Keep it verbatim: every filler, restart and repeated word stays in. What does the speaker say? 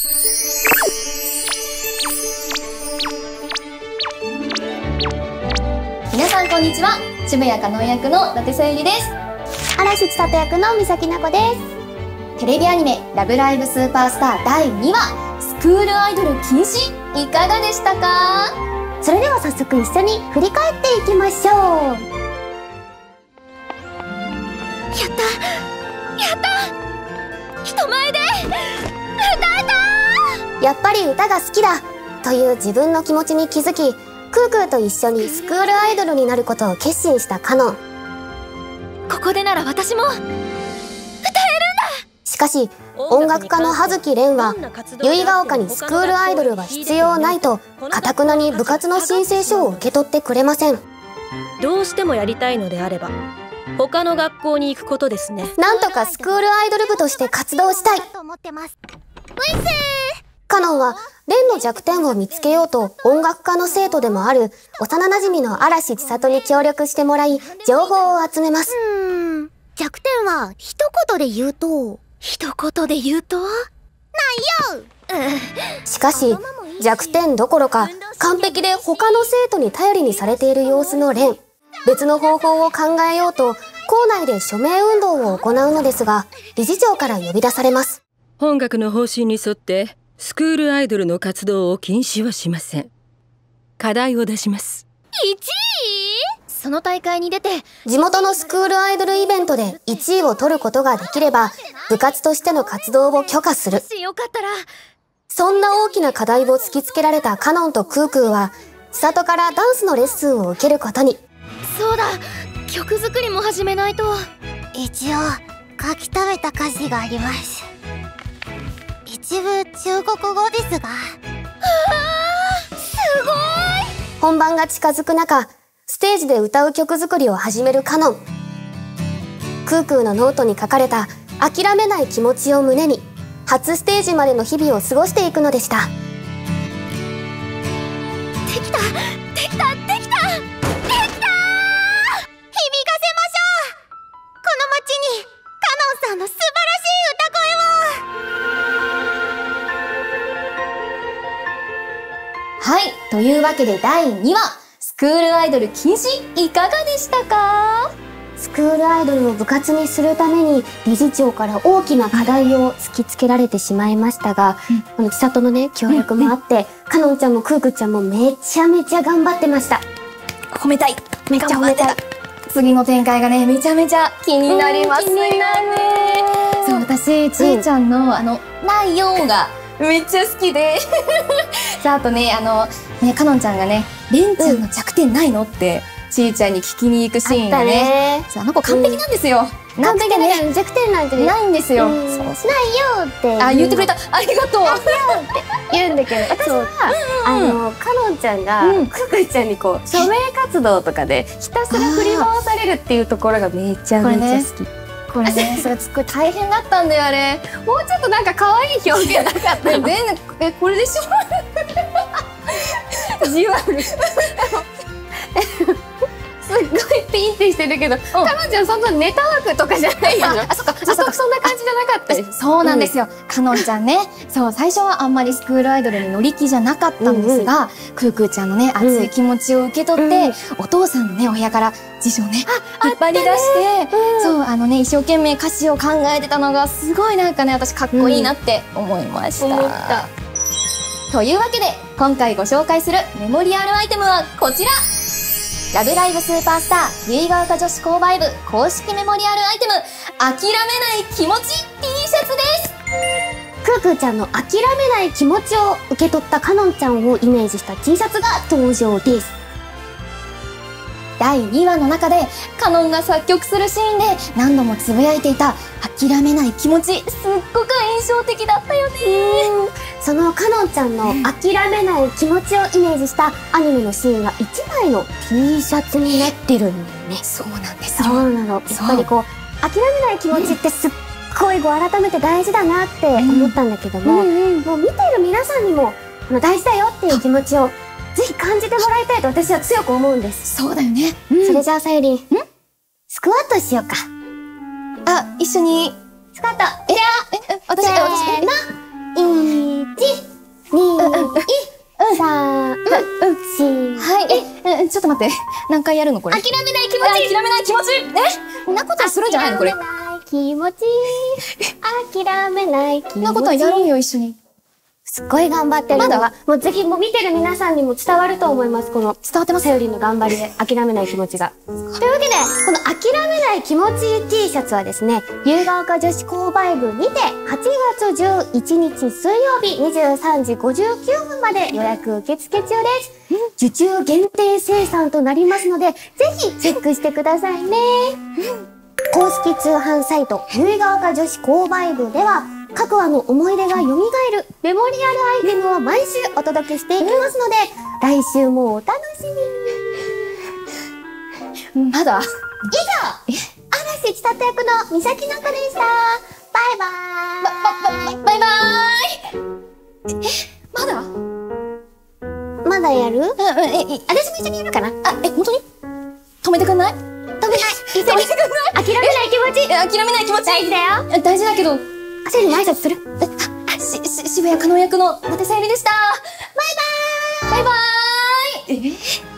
皆さんこんにちは。渋谷かのん役の伊達さゆりです。 嵐千里役の三崎奈子です。 テレビアニメラブライブスーパースターだいにわスクールアイドル禁止いかがでしたか？ それでは早速一緒に振り返っていきましょう。 やったやった人前で歌えた。 やっぱり歌が好きだという自分の気持ちに気づき、クークーと一緒にスクールアイドルになることを決心したカノン。 ここでなら私も歌えるんだ。 しかし音楽家の葉月蓮は由比ヶ丘にスクールアイドルは必要ないと頑くなに部活の申請書を受け取ってくれません。 どうしてもやりたいのであれば他の学校に行くことですね。 なんとかスクールアイドル部として活動したい。カノンは蓮の弱点を見つけようと音楽家の生徒でもある幼馴染の嵐千里に協力してもらい情報を集めます。 うーん、弱点は一言で言うと一言で言うとないよ。 しかし弱点どころか完璧で他の生徒に頼りにされている様子の蓮。別の方法を考えようと校内で署名運動を行うのですが理事長から呼び出されます。 本学の方針に沿ってスクールアイドルの活動を禁止はしません。課題を出します。 いちい？その大会に出て地元のスクールアイドルイベントでいちいを取ることができれば部活としての活動を許可する。 もしよかったら。 そんな大きな課題を突きつけられたカノンとクークーは千里からダンスのレッスンを受けることに。 そうだ、曲作りも始めないと。 一応書き留めた歌詞があります。一部中国語ですが。 あー、すごい。 本番が近づく中ステージで歌う曲作りを始めるカノン。クークーのノートに書かれた諦めない気持ちを胸に初ステージまでの日々を過ごしていくのでした。 できたできたできたできた。響かせましょう。この街にカノンさんの素晴らしい歌声を。 はい、というわけでだいにわスクールアイドル禁止いかがでしたか？ スクールアイドルを部活にするために理事長から大きな課題を突きつけられてしまいましたが、うん、この千里のね協力もあって、うん、カノンちゃんもクークーちゃんもめちゃめちゃ頑張ってました。 褒めたい。 めっちゃ褒めたい。 次の展開がねめちゃめちゃ気になりますよね。そう、私ちーちゃんの、うん、あのないよーがめっちゃ好きでさあ、あとねあのねカノンちゃんがねレンちゃんの弱点ないのって、うん、ちーちゃんに聞きに行くシーンがね、あの子完璧なんですよ。 完璧ね、弱点なんてないんですよ。 ないよってあ、言ってくれた。ありがとう。 言うんだけど、私はあのカノンちゃんがククちゃんにこう署名活動とかでひたすら振り回されるっていうところがめちゃめちゃ好き。 これね、それすごい大変だったんだよあれ。もうちょっとなんか可愛い表現なかった。全然えこれでしょ。じわる。すっごいピンってしてるけど、カノンちゃんそんなネタ枠とかじゃないよ。あ、そっか、ずっとそんな感じじゃなかったです。そうなんですよ。カノンちゃんね、そう最初はあんまりスクールアイドルに乗り気じゃなかったんですが、クークーちゃんのね熱い気持ちを受け取って、お父さんのねお部屋から辞書をね引っ張り出して、そうあのね一生懸命歌詞を考えてたのがすごいなんかね私かっこいいなって思いました。というわけで今回ご紹介するメモリアルアイテムはこちら。ラブライブスーパースター由比ヶ丘女子購買部公式メモリアルアイテム諦めない気持ち T シャツです。 クークーちゃんの諦めない気持ちを受け取ったカノンちゃんをイメージした T シャツが登場です。 だいにわの中でカノンが作曲するシーンで何度もつぶやいていた諦めない気持ち、すっごく印象的だったよね。 そのカノンちゃんの諦めない気持ちをイメージしたアニメのシーンがいちまいの T シャツになってるんだよね。 そうなんですよ。 そうなの。やっぱりこう諦めない気持ちってすっごいこう改めて大事だなって思ったんだけども、もう見てる皆さんにもこの大事だよっていう気持ちをぜひ感じてもらいたいと私は強く思うんです。 そうだよね。 それじゃあさゆりん、スクワットしようか。 あ、一緒に。 スクワット。 え、え、私、え、私、 のいち待って。何回やるのこれ。 諦めない気持ち。 諦めない気持ち。え、んなことするんじゃないのこれ。 諦めない気持ち。諦めない気持ち。 んなことはやるんよ、一緒に。 すっごい頑張ってるのが、まだもうぜひもう見てる皆さんにも伝わると思います。この伝わってます。さよりんの頑張りで諦めない気持ちが。というわけで、この諦めない気持ち T シャツはですね、ゆうが丘女子購買部にてはちがつじゅういちにち水曜日にじゅうさんじごじゅうきゅうふんまで予約受付中です。受注限定生産となりますので、ぜひチェックしてくださいね。公式通販サイト、ゆうが丘女子購買部では、各話の思い出が蘇るメモリアルアイテムを毎週お届けしていきますので、来週もお楽しみに。 まだ以上、嵐千里役の三崎奈々でした。バイバーイ。 バイバーイ。え、まだまだやる？ うん、え、え、 私も一緒にやるかな？ あ、え、本当に止めてくんない？ 止めない。一緒に。諦めない気持ち。 諦めない気持ち。 大事だよ。 大事だけど。 あ、セリに挨拶する？ あ、し、し、渋谷かのん役の伊達さゆりでした。バイバーイ。バイバーイ。え